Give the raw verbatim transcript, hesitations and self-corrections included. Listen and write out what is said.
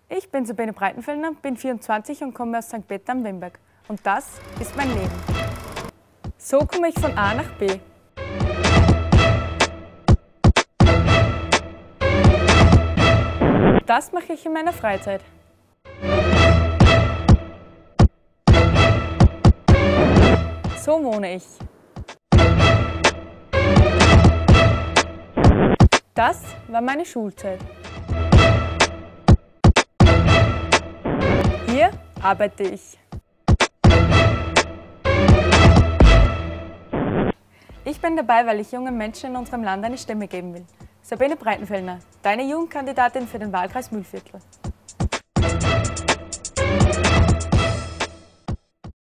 Ich bin Sabine Breitenfellner, bin vierundzwanzig und komme aus Sankt Peter am Wemberg. Und das ist mein Leben. So komme ich von A nach B. Das mache ich in meiner Freizeit. So wohne ich. Das war meine Schulzeit. Hier arbeite ich. Ich bin dabei, weil ich jungen Menschen in unserem Land eine Stimme geben will. Sabine Breitenfellner, deine Jugendkandidatin für den Wahlkreis Mühlviertel.